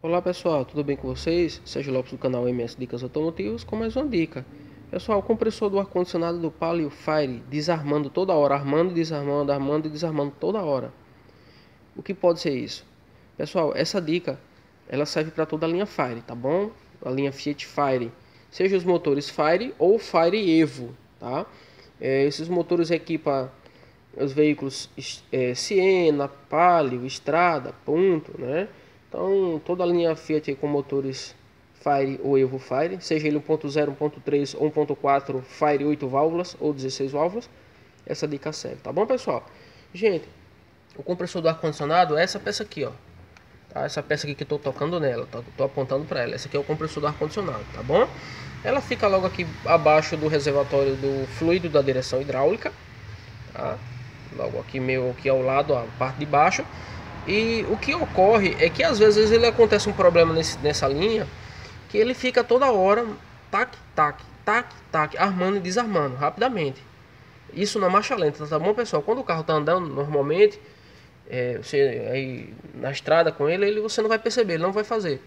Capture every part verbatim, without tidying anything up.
Olá pessoal, tudo bem com vocês? Sérgio Lopes do canal M S Dicas Automotivas com mais uma dica. Pessoal, o compressor do ar-condicionado do Palio Fire desarmando toda hora, armando, desarmando, armando e desarmando toda hora. O que pode ser isso? Pessoal, essa dica ela serve para toda a linha Fire, tá bom? A linha Fiat Fire, seja os motores Fire ou Fire Evo, tá? É, esses motores equipam os veículos é, Siena, Palio, Strada, Punto, né? Então, toda a linha Fiat com motores Fire ou Evo Fire, seja ele um ponto zero, um ponto três ou um ponto quatro Fire oito válvulas ou dezesseis válvulas, essa dica serve, tá bom, pessoal? Gente, o compressor do ar-condicionado é essa peça aqui, ó. Tá? Essa peça aqui que eu tô tocando nela, tô, tô apontando para ela. Essa aqui é o compressor do ar-condicionado, tá bom? Ela fica logo aqui abaixo do reservatório do fluido da direção hidráulica, tá? Logo aqui meio aqui ao lado, a parte de baixo. E o que ocorre é que às vezes ele acontece um problema nesse, nessa linha, que ele fica toda hora tac, tac, tac, tac, armando e desarmando rapidamente. Isso na marcha lenta, tá bom, pessoal? Quando o carro tá andando normalmente, é, você aí na estrada com ele, ele você não vai perceber, ele não vai fazer.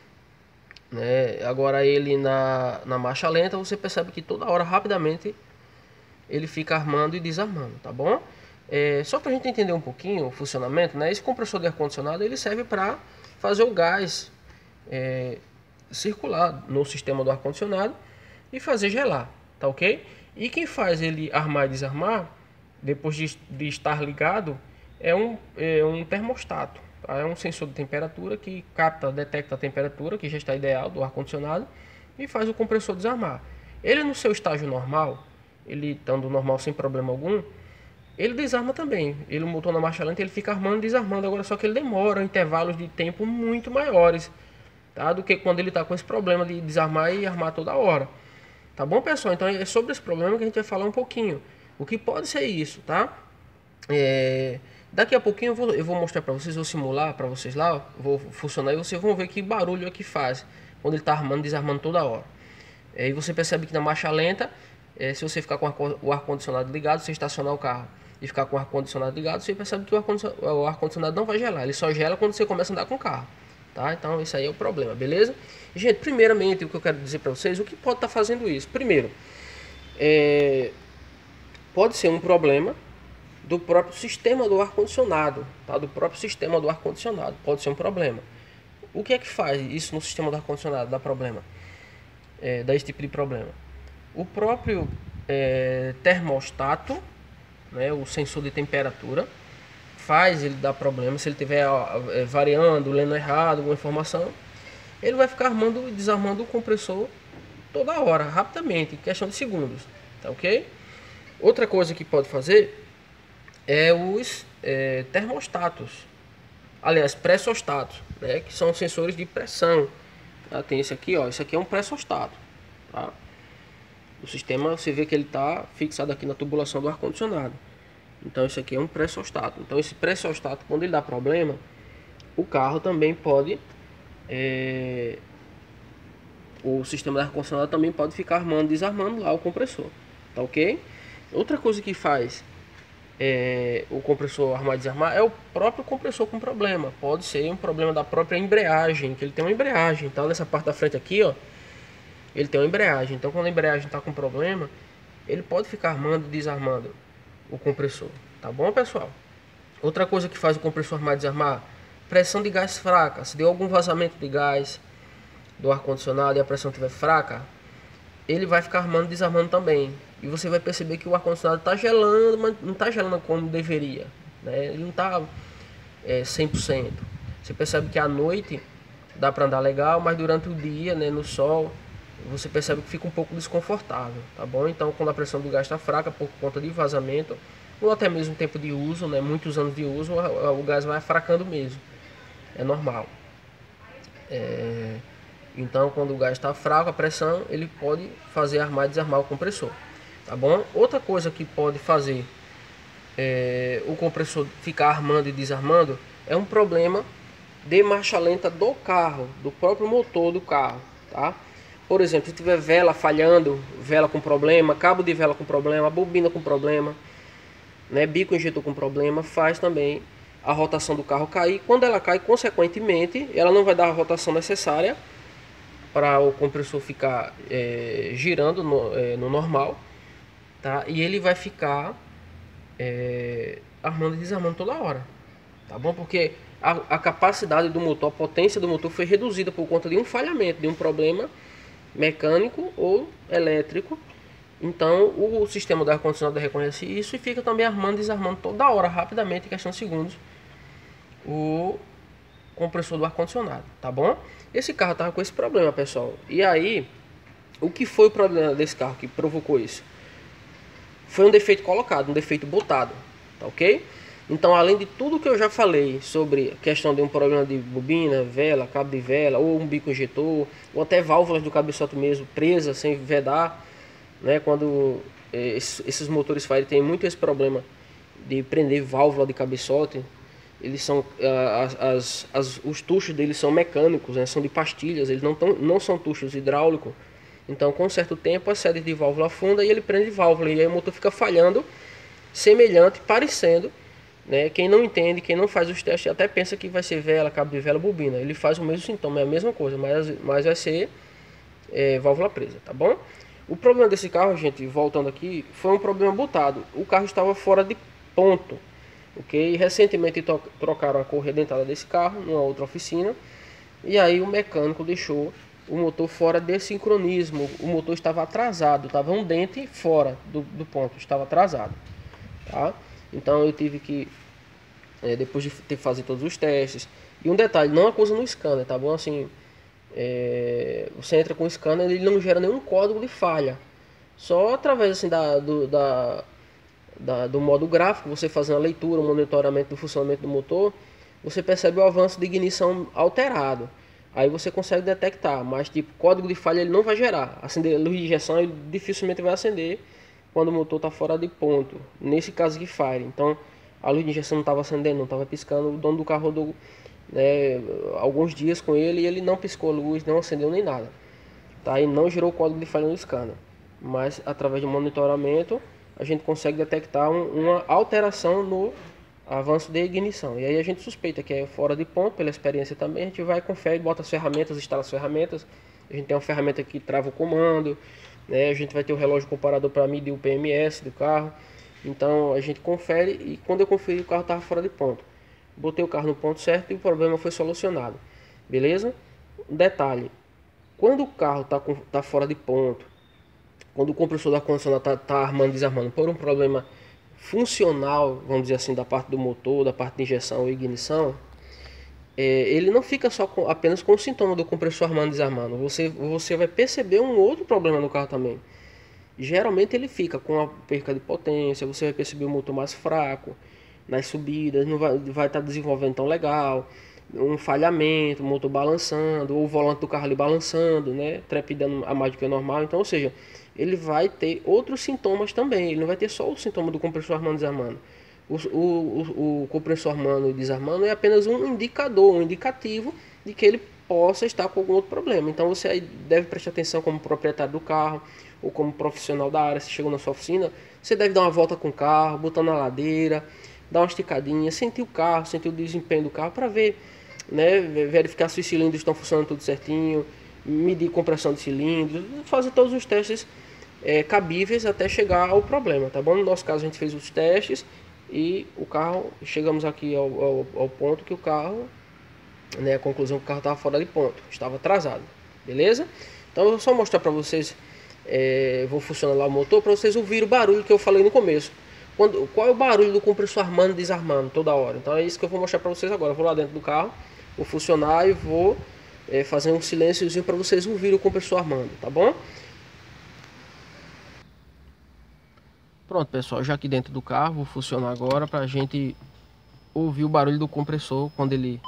Né? Agora ele na, na marcha lenta, você percebe que toda hora rapidamente ele fica armando e desarmando, tá bom? É, só para a gente entender um pouquinho o funcionamento, né? Esse compressor de ar-condicionado ele serve para fazer o gás é, circular no sistema do ar-condicionado e fazer gelar, tá ok? E quem faz ele armar e desarmar, depois de, de estar ligado, é um, é um termostato, tá? É um sensor de temperatura que capta, detecta a temperatura que já está ideal do ar-condicionado e faz o compressor desarmar. Ele no seu estágio normal, ele estando normal sem problema algum, ele desarma também. Ele, o motor na marcha lenta, ele fica armando e desarmando. Agora só que ele demora intervalos de tempo muito maiores, tá? Do que quando ele está com esse problema de desarmar e armar toda hora. Tá bom, pessoal? Então é sobre esse problema que a gente vai falar um pouquinho. O que pode ser isso, tá? É... Daqui a pouquinho eu vou, eu vou mostrar para vocês, vou simular para vocês lá, vou funcionar e vocês vão ver que barulho é que faz quando ele está armando e desarmando toda hora. É, e você percebe que na marcha lenta, é, se você ficar com o ar-condicionado ligado, você estacionar o carro e ficar com o ar-condicionado ligado, você percebe que o ar-condicionado não vai gelar, ele só gela quando você começa a andar com o carro, tá? Então isso aí é o problema, beleza? Gente, primeiramente o que eu quero dizer para vocês, o que pode estar tá fazendo isso? Primeiro, é, pode ser um problema do próprio sistema do ar-condicionado, tá? Do próprio sistema do ar-condicionado, pode ser um problema. O que é que faz isso no sistema do ar-condicionado, dá problema? É, dá esse tipo de problema. O próprio é, termostato, né, o sensor de temperatura, faz ele dar problema. Se ele estiver é, variando, lendo errado alguma informação, ele vai ficar armando e desarmando o compressor toda hora, rapidamente, em questão de segundos, tá ok? Outra coisa que pode fazer é os é, termostatos, aliás, pressostatos, né, que são sensores de pressão. Tá? Tem esse aqui, ó, esse aqui é um pressostato, tá? O sistema, você vê que ele está fixado aqui na tubulação do ar-condicionado. Então isso aqui é um pressostato. Então esse pressostato, quando ele dá problema, o carro também pode é, o sistema do ar-condicionado também pode ficar armando e desarmando lá o compressor, tá ok? Outra coisa que faz é, o compressor armar e desarmar é o próprio compressor com problema. Pode ser um problema da própria embreagem, que ele tem uma embreagem. Então nessa parte da frente aqui, ó, ele tem uma embreagem. Então quando a embreagem está com problema, ele pode ficar armando e desarmando o compressor, tá bom, pessoal? Outra coisa que faz o compressor armar e desarmar, pressão de gás fraca. Se deu algum vazamento de gás do ar-condicionado e a pressão estiver fraca, ele vai ficar armando e desarmando também. E você vai perceber que o ar-condicionado está gelando, mas não está gelando como deveria, né? Ele não está é, cem por cento. Você percebe que à noite dá para andar legal, mas durante o dia, né, no sol, você percebe que fica um pouco desconfortável, tá bom? Então quando a pressão do gás está fraca por conta de vazamento, ou até mesmo tempo de uso, né, muitos anos de uso, o gás vai fracando mesmo, é normal. É... Então quando o gás está fraco, a pressão, ele pode fazer armar e desarmar o compressor, tá bom? Outra coisa que pode fazer é, o compressor ficar armando e desarmando é um problema de marcha lenta do carro, do próprio motor do carro, tá? Por exemplo, se tiver vela falhando, vela com problema, cabo de vela com problema, bobina com problema, né, bico injetor com problema, faz também a rotação do carro cair. Quando ela cai, consequentemente, ela não vai dar a rotação necessária para o compressor ficar é, girando no, é, no normal, tá? E ele vai ficar é, armando e desarmando toda hora, tá bom? Porque a, a capacidade do motor, a potência do motor foi reduzida por conta de um falhamento, de um problema mecânico ou elétrico. Então o sistema do ar-condicionado reconhece isso e fica também armando e desarmando toda hora, rapidamente, em questão de segundos, o compressor do ar-condicionado, tá bom? Esse carro tava com esse problema, pessoal. E aí, o que foi o problema desse carro que provocou isso? Foi um defeito colocado, um defeito botado, tá ok? Então, além de tudo que eu já falei sobre a questão de um problema de bobina, vela, cabo de vela, ou um bico injetor, ou até válvulas do cabeçote mesmo presas, sem vedar, né? Quando eh, esses motores Fire têm muito esse problema de prender válvula de cabeçote, eles são as, as, as, os tuchos deles são mecânicos, né? São de pastilhas, eles não, tão, não são tuchos hidráulicos. Então, com um certo tempo, a sede de válvula afunda e ele prende válvula, e aí o motor fica falhando, semelhante, parecendo, né? Quem não entende, quem não faz os testes, até pensa que vai ser vela, cabo de vela, bobina. Ele faz o mesmo sintoma, é a mesma coisa, mas, mas vai ser é, válvula presa, tá bom? O problema desse carro, gente, voltando aqui, foi um problema botado. O carro estava fora de ponto, ok? Recentemente trocaram a correia dentada desse carro numa outra oficina, e aí o mecânico deixou o motor fora de sincronismo. O motor estava atrasado, estava um dente fora do, do ponto, estava atrasado, tá? Então eu tive que, é, depois de ter fazer todos os testes, e um detalhe, não acusa no scanner, tá bom? Assim, é, você entra com o scanner, ele não gera nenhum código de falha, só através assim da, do, da, da, do modo gráfico, você fazendo a leitura, o monitoramento do funcionamento do motor, você percebe o avanço de ignição alterado. Aí você consegue detectar, mas tipo, código de falha ele não vai gerar. Acender a luz de injeção ele dificilmente vai acender quando o motor está fora de ponto. Nesse caso de Fire, então a luz de injeção não estava acendendo, não estava piscando. O dono do carro rodou, né, alguns dias com ele e ele não piscou a luz, não acendeu nem nada. Tá? E não gerou código de falha no scanner. Mas através de monitoramento a gente consegue detectar um, uma alteração no avanço de ignição. E aí a gente suspeita que é fora de ponto, pela experiência também. A gente vai, confere, bota as ferramentas, instala as ferramentas. A gente tem uma ferramenta que trava o comando, né? A gente vai ter o relógio comparador para medir o P M S do carro. Então a gente confere, e quando eu conferi, o carro estava fora de ponto. Botei o carro no ponto certo e o problema foi solucionado. Beleza? Detalhe, quando o carro está tá fora de ponto, quando o compressor do ar-condicionado está tá armando e desarmando por um problema funcional, vamos dizer assim, da parte do motor, da parte de injeção e ignição, é, ele não fica só com, apenas com o sintoma do compressor armando e desarmando. Você, você vai perceber um outro problema no carro também. Geralmente ele fica com a perca de potência, você vai perceber o motor mais fraco nas subidas, não vai vai estar desenvolvendo tão legal, um falhamento, o motor balançando, ou o volante do carro ali balançando, né, trepidando a mais do que o normal. Então, ou seja, ele vai ter outros sintomas também. Ele não vai ter só o sintoma do compressor armando e desarmando. O, o, o, o compressor armando e desarmando é apenas um indicador, um indicativo de que ele possa estar com algum outro problema. Então você aí deve prestar atenção como proprietário do carro ou como profissional da área. Se chegou na sua oficina, você deve dar uma volta com o carro, botar na ladeira, dar uma esticadinha, sentir o carro, sentir o desempenho do carro para ver, né, verificar se os cilindros estão funcionando tudo certinho, medir compressão de cilindros, fazer todos os testes É, cabíveis até chegar ao problema, tá bom? No nosso caso a gente fez os testes e o carro, chegamos aqui ao, ao, ao ponto que o carro, né, a conclusão que o carro estava fora de ponto, estava atrasado, beleza? Então eu vou só mostrar para vocês, é, vou funcionar lá o motor para vocês ouvirem o barulho que eu falei no começo. Quando, qual é o barulho do compressor armando e desarmando toda hora? Então é isso que eu vou mostrar para vocês agora. Eu vou lá dentro do carro, vou funcionar e vou é, fazer um silênciozinho para vocês ouvirem o compressor armando, tá bom? Pronto, pessoal, já aqui dentro do carro, vou funcionar agora para a gente ouvir o barulho do compressor quando ele...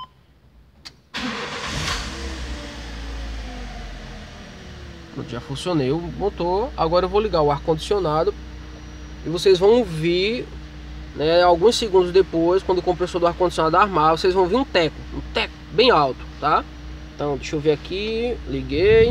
Pronto, já funcionei o motor. Agora eu vou ligar o ar-condicionado e vocês vão ouvir, né, alguns segundos depois, quando o compressor do ar-condicionado armar, vocês vão ouvir um teco, um teco bem alto, tá? Então, deixa eu ver aqui, liguei.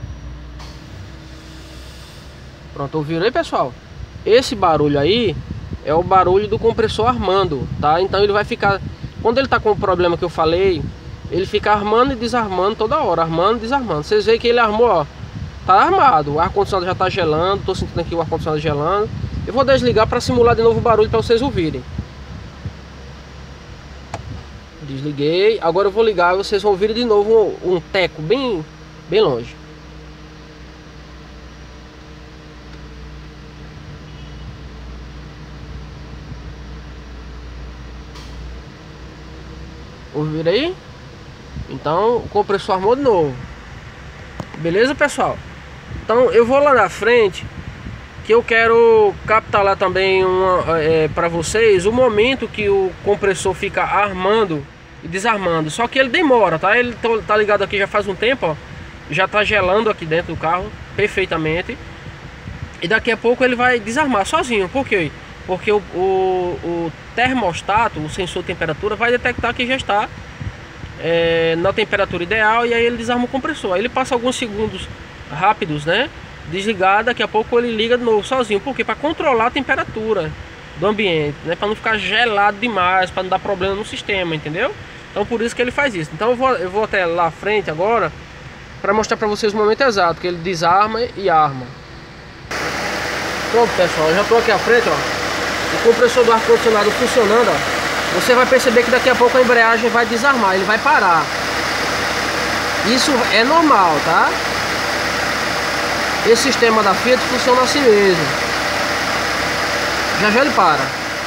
Pronto, ouviram aí, pessoal? Esse barulho aí é o barulho do compressor armando, tá? Então ele vai ficar, quando ele tá com o problema que eu falei, ele fica armando e desarmando toda hora, armando e desarmando. Vocês veem que ele armou, ó, tá armado, o ar-condicionado já tá gelando, tô sentindo aqui o ar-condicionado gelando. Eu vou desligar para simular de novo o barulho para vocês ouvirem. Desliguei, agora eu vou ligar e vocês vão ouvir de novo um, um teco bem, bem longe. Ouviram aí? Então o compressor armou de novo. Beleza, pessoal? Então eu vou lá na frente, que eu quero captar lá também uma, é, para vocês o momento que o compressor fica armando e desarmando. Só que ele demora, tá? Ele tá ligado aqui já faz um tempo, ó. Já tá gelando aqui dentro do carro perfeitamente. E daqui a pouco ele vai desarmar sozinho. Por quê? Porque o, o, o termostato, o sensor de temperatura, vai detectar que já está é, na temperatura ideal, e aí ele desarma o compressor. Aí ele passa alguns segundos rápidos, né? Desligar, daqui a pouco ele liga de novo sozinho. Por quê? Para controlar a temperatura do ambiente, né? Para não ficar gelado demais, para não dar problema no sistema, entendeu? Então por isso que ele faz isso. Então eu vou, eu vou até lá à frente agora para mostrar para vocês o momento exato que ele desarma e arma. Pronto, pessoal, eu já estou aqui à frente, ó. O compressor do ar-condicionado funcionando, ó. Você vai perceber que daqui a pouco a embreagem vai desarmar, ele vai parar. Isso é normal, tá? Esse sistema da Fiat funciona assim mesmo. Já já ele para.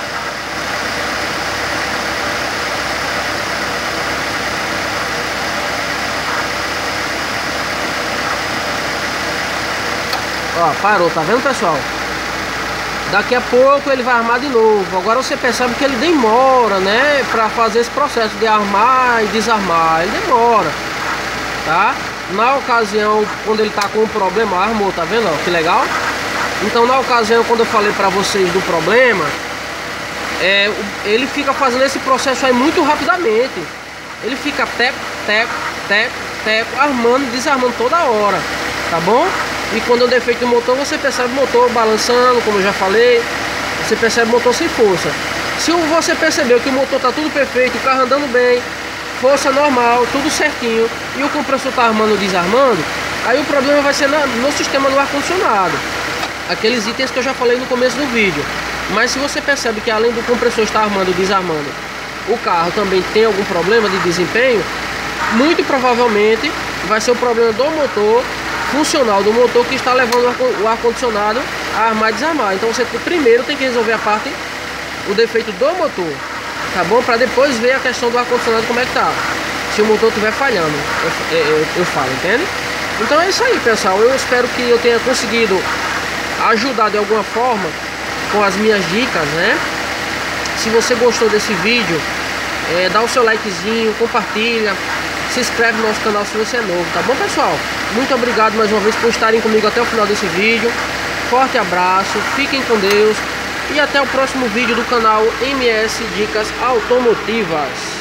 Ó, parou, tá vendo, pessoal? Daqui a pouco ele vai armar de novo. Agora você percebe que ele demora, né? Pra fazer esse processo de armar e desarmar. Ele demora, tá? Na ocasião, quando ele tá com um problema, armou, tá vendo? Ó, que legal. Então, na ocasião, quando eu falei pra vocês do problema, é, ele fica fazendo esse processo aí muito rapidamente. Ele fica teco, teco, teco, teco, armando e desarmando toda hora, tá bom? E quando é o defeito do motor, você percebe o motor balançando, como eu já falei. Você percebe o motor sem força. Se você percebeu que o motor tá tudo perfeito, o carro andando bem, força normal, tudo certinho, e o compressor tá armando ou desarmando, aí o problema vai ser no sistema do ar-condicionado. Aqueles itens que eu já falei no começo do vídeo. Mas se você percebe que além do compressor estar armando ou desarmando, o carro também tem algum problema de desempenho, muito provavelmente vai ser o problema do motor funcional, do motor, que está levando o ar-condicionado a armar e desarmar. Então você primeiro tem que resolver a parte, o defeito do motor, tá bom? Para depois ver a questão do ar-condicionado, como é que tá, se o motor estiver falhando, eu, eu, eu falo, entende? Então é isso aí, pessoal. Eu espero que eu tenha conseguido ajudar de alguma forma com as minhas dicas, né? Se você gostou desse vídeo, é, dá o seu likezinho, compartilha, se inscreve no nosso canal se você é novo, tá bom, pessoal? Muito obrigado mais uma vez por estarem comigo até o final desse vídeo. Forte abraço, fiquem com Deus e até o próximo vídeo do canal M S Dicas Automotivas.